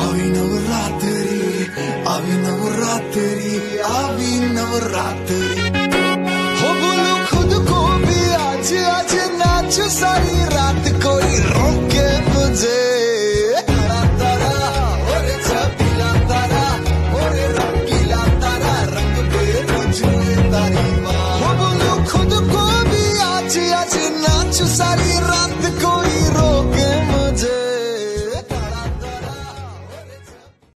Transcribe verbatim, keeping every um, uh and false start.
अभी नवरात्रि, अभी नवरात्रि, अभी नवरात्रि। हो बोलो खुद को भी आज आज नाच सारी रात, कोई रोके मुझे। तारा तारा और छपीला तारा और रंगीला तारा, रंग पे मुझे तारी माँ। हो बोलो खुद को भी आज आज नाच सारी